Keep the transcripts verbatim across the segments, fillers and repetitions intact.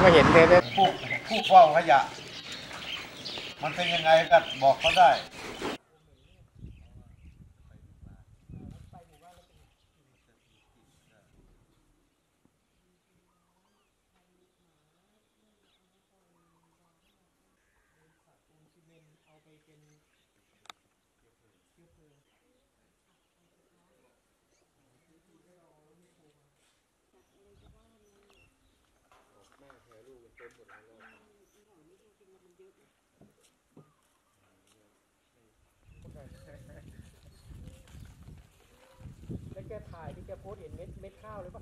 ก็เห็นเลยนะผู้ผู้เฝ้าขยะมันเป็นยังไงก็บอกเขาได้แล้วแกถ่ายที่แกโพสเห็นเม็ดเม็ดข้าวเลยปะ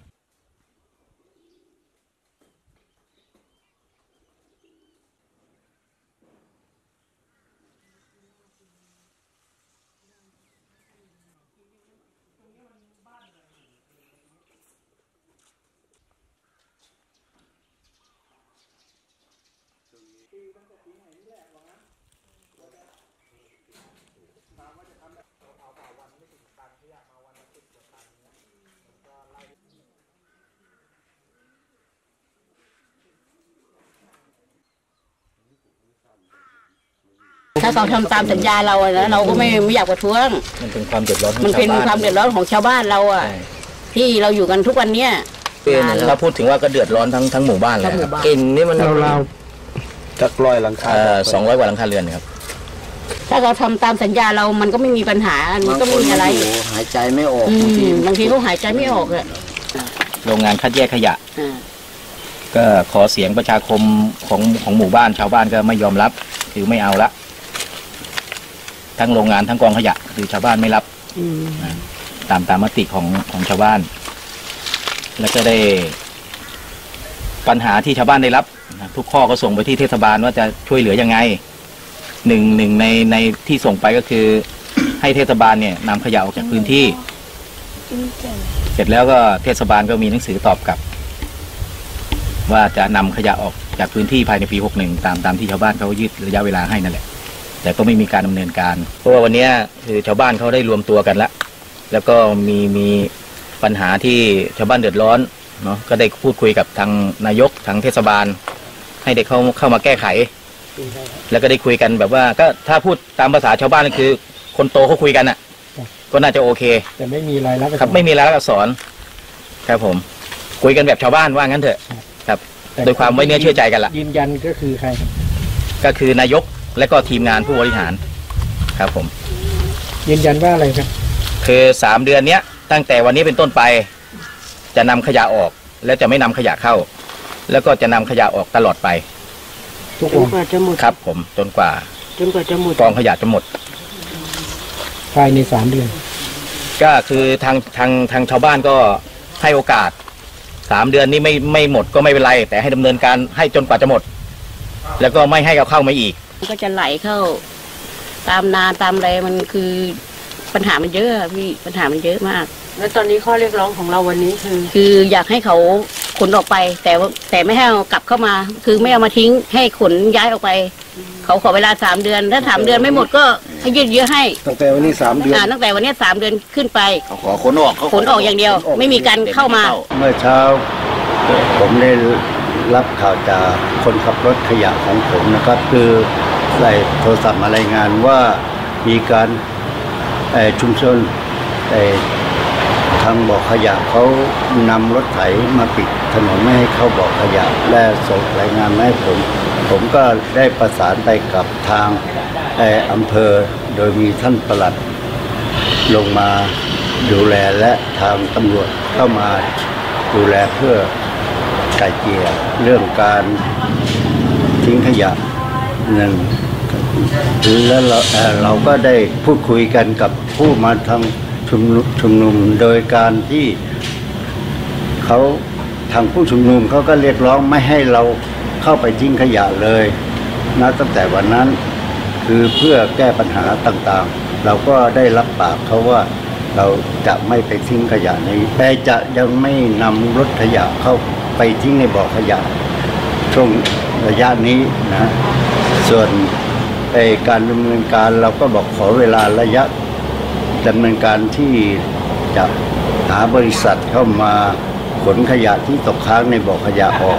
ถ้าเขาทำตามสัญญาเราแล้วเราก็ไม่ไม่อยากประท้วงมันเป็นความเดือดร้อนมันเป็นความเดือดร้อนของชาวบ้านเราอ่ะที่เราอยู่กันทุกวันเนี้ยถ้าพูดถึงว่าก็เดือดร้อนทั้งทั้งหมู่บ้านเลยกลิ่นนี่มันเราจักร้อยหลังคาสองร้อยกว่าหลังคาเรือนครับถ้าเขาทำตามสัญญาเรามันก็ไม่มีปัญหามันก็ไม่มีอะไรหายใจไม่ออกบางทีเขาหายใจไม่ออกเลยโรงงานคัดแยกขยะก็ขอเสียงประชาคมของของหมู่บ้านชาวบ้านก็ไม่ยอมรับคือไม่เอาละทั้งโรงงานทั้งกองขยะคือชาวบ้านไม่รับตามตามมติของของชาวบ้านแล้วก็ได้ปัญหาที่ชาวบ้านได้รับทุกข้อก็ส่งไปที่เทศบาลว่าจะช่วยเหลือยังไงหนึ่งหนึ่งในในที่ส่งไปก็คือให้เทศบาลเนี่ยนำขยะออกจากพื้นที่เสร็จแล้วก็เทศบาลก็มีหนังสือตอบกลับว่าจะนำขยะออกจากพื้นที่ภายในปีหกสิบเอ็ดตามตามที่ชาวบ้านเขายืดระยะเวลาให้นั่นแหละแต่ก็ไม่มีการดำเนินการเพราะว่าวันนี้คือชาวบ้านเขาได้รวมตัวกันแล้วแล้วก็มีมีปัญหาที่ชาวบ้านเดือดร้อนเนาะก็ได้พูดคุยกับทางนายกทางเทศบาลให้เด็กเขาเข้ามาแก้ไขแล้วก็ได้คุยกันแบบว่าก็ถ้าพูดตามภาษาชาวบ้านก็คือคนโตเขาคุยกันอ่ะก็น่าจะโอเคแต่ไม่มีรายลักษณ์ครับไม่มีรายลักษณ์อักษรครับผมคุยกันแบบชาวบ้านว่างั้นเถอะครับโดยความไว้เนื้อเชื่อใจกันละยืนยันก็คือใครครับก็คือนายกและก็ทีมงานผู้บริหารครับผมยืนยันว่าอะไรครับคือสามเดือนเนี้ยตั้งแต่วันนี้เป็นต้นไปจะนำขยะออกและจะไม่นำขยะเข้าแล้วก็จะนำขยะออกตลอดไปจนกว่าจะหมดครับผมจนกว่าจนกว่าจะหมดกองขยะจะหมดภายในสามเดือนก็คือทางทางทางชาวบ้านก็ให้โอกาสสามเดือนนี้ไม่ไม่หมดก็ไม่เป็นไรแต่ให้ดำเนินการให้จนกว่าจะหมดแล้วก็ไม่ให้เอาเข้ามาอีกก็จะไหลเข้าตามนาตามอะไรมันคือปัญหามันเยอะพี่ปัญหามันเยอะมากแล้วตอนนี้ข้อเรียกร้องของเราวันนี้คือคืออยากให้เขาขนออกไปแต่แต่ไม่ให้เอากลับเข้ามาคือไม่เอามาทิ้งให้ขนย้ายออกไปเขาขอเวลาสามเดือนถ้าสามเดือนไม่หมดก็ให้ยืดเยื้อให้ตั้งแต่วันนี้สามเดือนตั้งแต่วันนี้สามเดือนขึ้นไปเขาขอขนออกขนออกอย่างเดียวไม่มีการเข้ามาเมื่อเช้าผมได้รับข่าวจากคนขับรถขยะของผมนะครับคือใส่โทรศัพท์มารายงานว่ามีการชุมชนทางบ่อขยะเขานำรถไถมาปิดถนนไม่ให้เข้าบ่อขยะและส่งรายงานมาให้ผมผมก็ได้ประสานไปกับทางอำเภอโดยมีท่านปลัดลงมาดูแลและทางตำรวจเข้ามาดูแลเพื่อไกล่เกลี่ยเรื่องการทิ้งขยะหนึ่งแล้วเราเราก็ได้พูดคุยกันกับผู้มาทำชุมนุมชุมนุมโดยการที่เขาทางผู้ชุมนุมเขาก็เรียกร้องไม่ให้เราเข้าไปทิ้งขยะเลยนะตั้งแต่วันนั้นคือเพื่อแก้ปัญหาต่างๆเราก็ได้รับปากเขาว่าเราจะไม่ไปทิ้งขยะในแต่จะยังไม่นำรถขยะเข้าไปทิ้งในบ่อขยะช่วงระยะนี้นะส่วนการดำเนินการเราก็บอกขอเวลาระยะดำเนินการที่จะหาบริษัทเข้ามาขนขยะที่ตกค้างในบ่อขยะออก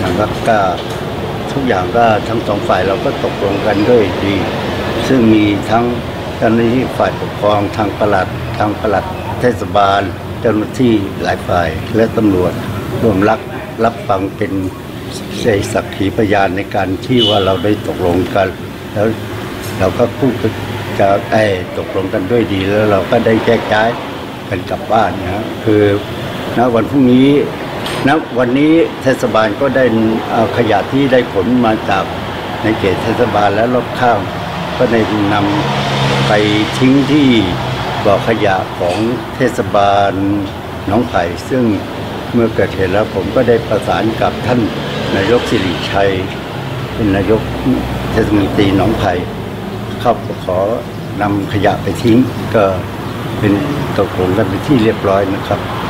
นะครับก็ทุกอย่างก็ทั้งสองฝ่ายเราก็ตกลงกันด้วยดี ซึ่งมีทั้งเจ้าหน้าที่ฝ่ายปกครองทางปลัดทางปลัดเทศบาลเจ้าหน้าที่หลายฝ่ายและตำรวจร่วมรับรับฟังเป็นสักขีพยานในการที่ว่าเราได้ตกลงกันแล้วเราก็พูดจะไอ้ตกลงกันด้วยดีแล้วเราก็ได้แยกย้ายกันกลับบ้านนะคือณวันพรุ่งนี้ณวันนี้เทศบาลก็ได้เอาขยะที่ได้ขนมาจากในเขตเทศบาลและรอบข้างก็ได้นำไปทิ้งที่บ่อขยะของเทศบาลหนองไผ่ซึ่งเมื่อเกิดเหตุแล้วผมก็ได้ประสานกับท่านนายกสิริชัยเป็นนายกเทศมนตรีหนองไผ่เข้าขอนำขยะไปทิ้งก็เป็นตกลงกันเป็นที่เรียบร้อยนะครับ